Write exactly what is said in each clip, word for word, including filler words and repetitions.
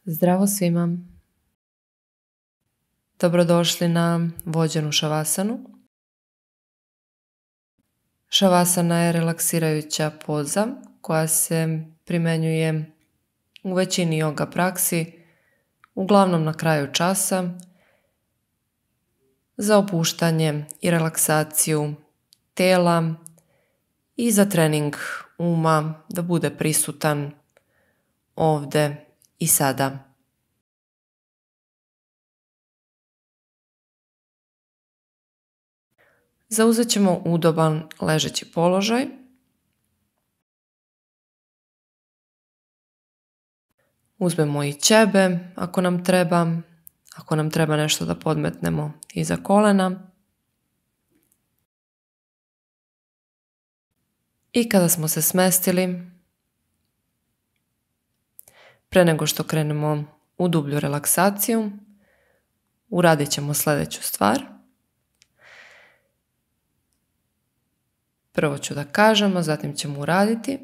Zdravo svima. Dobrodošli na vođenu šavasanu. Šavasana je relaksirajuća poza koja se primenjuje u većini yoga praksi, uglavnom na kraju časa, za opuštanje i relaksaciju tela i za trening uma da bude prisutan ovdje i sada. Zauzet ćemo udoban ležeći položaj. Uzmemo i ćebe ako nam treba, ako nam treba nešto da podmetnemo iza kolena. I kada smo se smestili, pre nego što krenemo u dublju relaksaciju, uradit ćemo sljedeću stvar. Prvo ću da kažem, a zatim ćemo uraditi.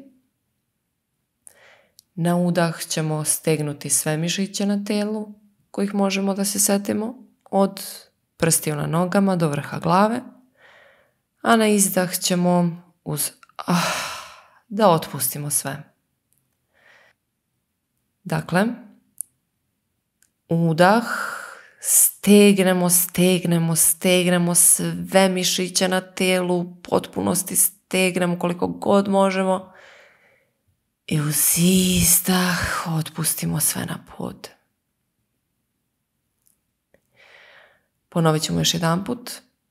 Na udah ćemo stegnuti sve mišiće na telu, kojih možemo da se setimo, od prstiju na nogama do vrha glave, a na izdah ćemo uz ah, da otpustimo sve. Dakle, udah, stegnemo, stegnemo, stegnemo sve mišiće na telu, u potpunosti stegnemo koliko god možemo i uz izdah otpustimo sve na pod. Ponovit ćemo još jedan put.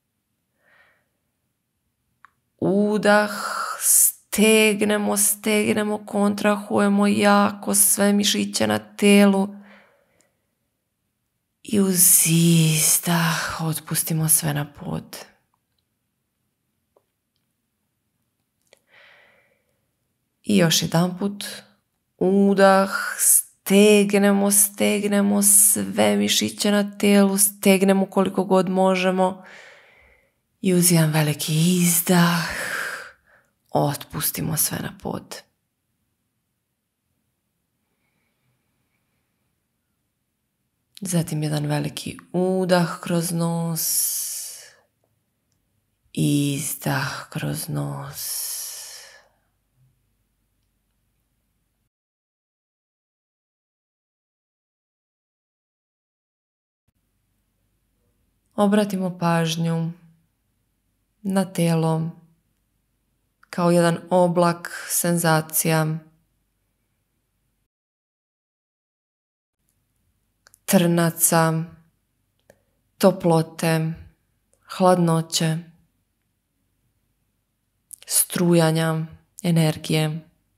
Udah, stegnemo, stegnemo, kontrahujemo jako sve mišiće na telu i uz izdah otpustimo sve na pod. I još jedan put. Udah, stegnemo, stegnemo sve mišiće na telu, stegnemo koliko god možemo i uz jedan veliki izdah otpustimo sve na pod. Zatim jedan veliki udah kroz nos, izdah kroz nos. Obratimo pažnju na telo kao jedan oblak senzacija, trnaca, toplote, hladnoće, strujanja, energije.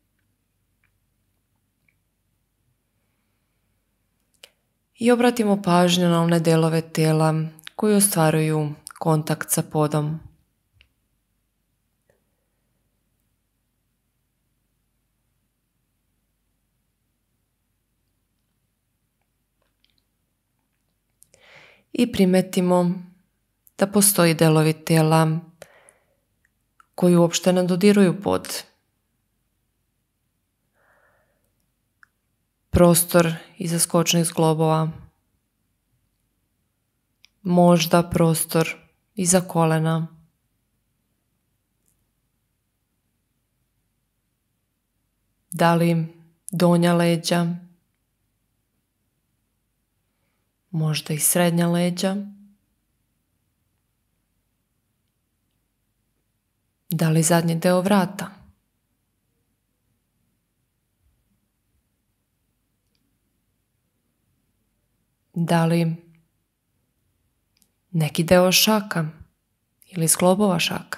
I obratimo pažnju na one delove tela koji ostvaruju kontakt sa podom. I primetimo da postoji delovi tela koji uopšte ne dodiruju pod. Prostor iza skočnih zglobova, možda prostor iza kolena, da li donja leđa, možda i srednja leđa, da li zadnji deo vrata. Da li neki deo šaka ili zglobova šaka.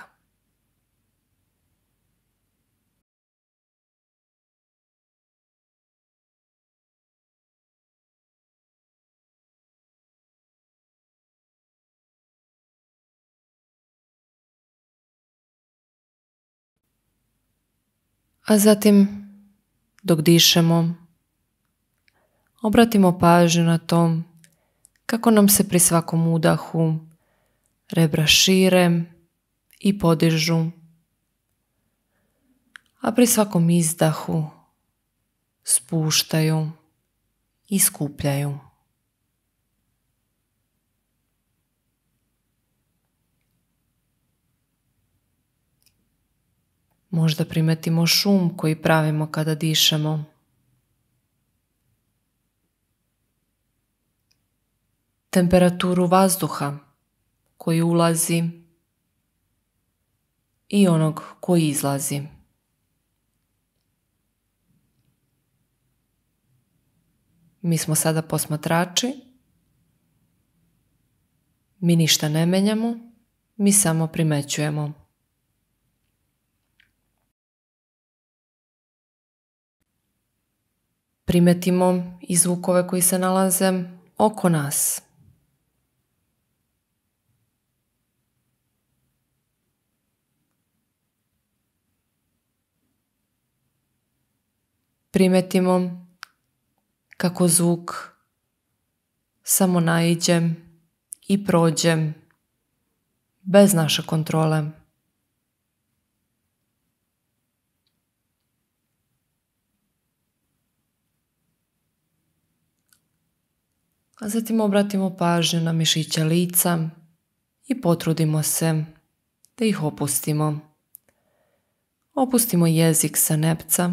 A zatim, dok dišemo, obratimo pažnju na to kako nam se pri svakom udahu rebra šire i podižu, a pri svakom izdahu spuštaju i skupljaju. Možda primetimo šum koji pravimo kada dišemo. Temperaturu vazduha koji ulazi i onog koji izlazi. Mi smo sada posmatrači. Mi ništa ne menjamo, mi samo primećujemo. Primetimo i zvukove koji se nalaze oko nas. Primetimo kako zvuk samo naiđe i prođe bez naše kontrole. A zatim obratimo pažnju na mišiće lica i potrudimo se da ih opustimo. Opustimo jezik sa nepca.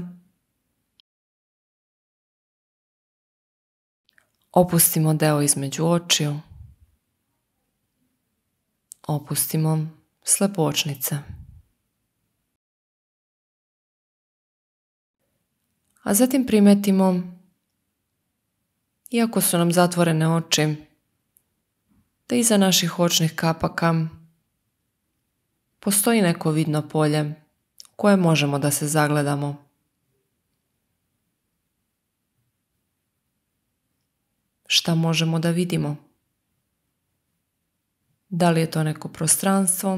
Opustimo deo između očiju. Opustimo slepočnice. A zatim primetimo, iako su nam zatvorene oči, da iza naših očnih kapaka postoji neko vidno polje u koje možemo da se zagledamo. Šta možemo da vidimo? Da li je to neko prostranstvo?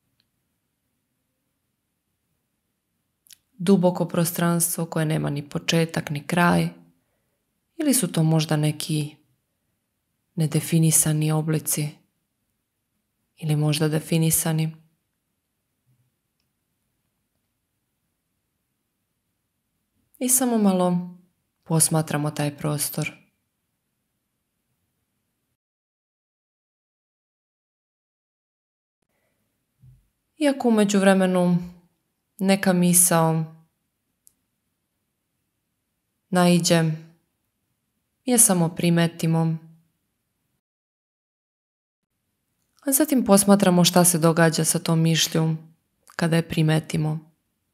Duboko prostranstvo koje nema ni početak ni kraj? Ili su to možda neki nedefinisani oblici? Ili možda definisani? I samo malo posmatramo taj prostor. Iako u međuvremenu neka misao naiđe, je samo primetimo, a zatim posmatramo šta se događa sa tom mišlju kada je primetimo.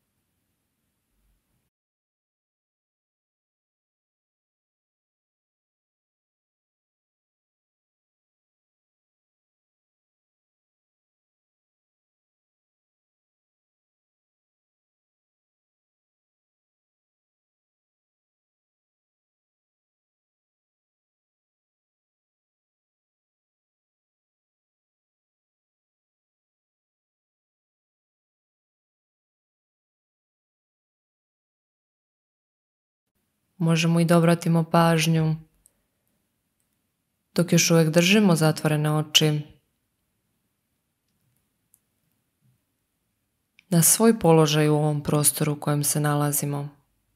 Možemo i da obratimo pažnju dok još uvijek držimo zatvorene oči na svoj položaj u ovom prostoru u kojem se nalazimo,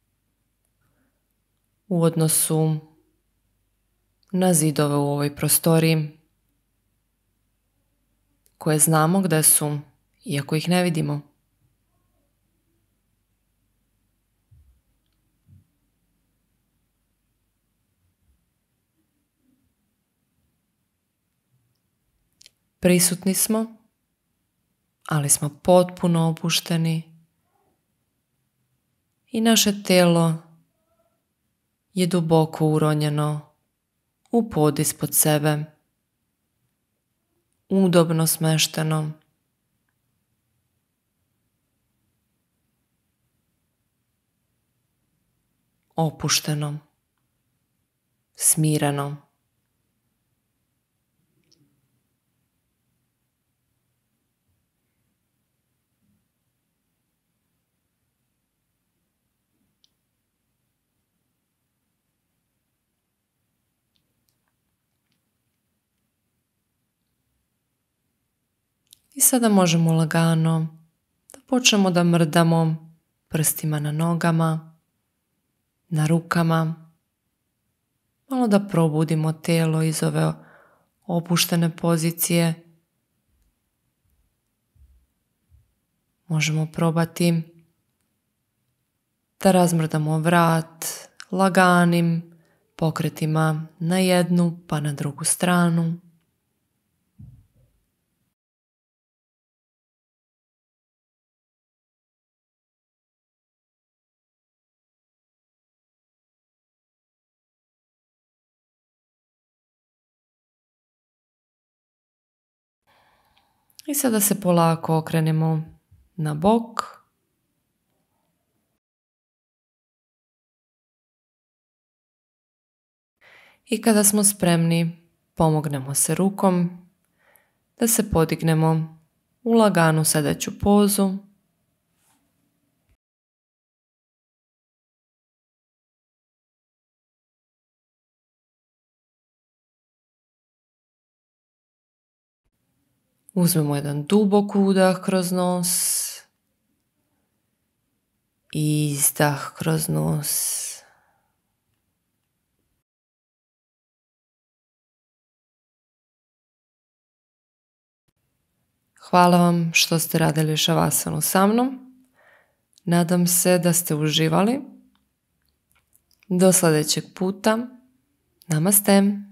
u odnosu na zidove u ovoj prostoriji koje znamo gde su, iako ih ne vidimo. Prisutni smo, ali smo potpuno opušteni i naše telo je duboko uronjeno u pod ispod sebe, udobno smešteno. Opušteno, smireno. I sada možemo lagano da počnemo da mrdamo prstima na nogama, na rukama, malo da probudimo telo iz ove opuštene pozicije. Možemo probati da razmrdamo vrat laganim pokretima na jednu pa na drugu stranu. I sada se polako okrenemo na bok. I kada smo spremni, pomognemo se rukom da se podignemo u laganu sedeću pozu. Uzmemo jedan dubok udah kroz nos i izdah kroz nos. Hvala vam što ste radili šavasanu sa mnom. Nadam se da ste uživali. Do sljedećeg puta. Namaste.